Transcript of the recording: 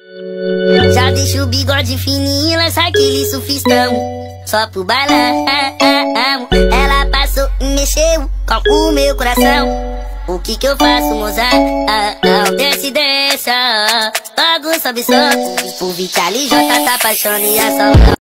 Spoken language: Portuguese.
Já deixa o bigode fininho, lança aquele surfistão só pro bailão. Ela passou e mexeu com o meu coração. O que que eu faço, mozão? Desce, desce, logo sobe, sobe. O Vitali J tá apaixonado e a solta.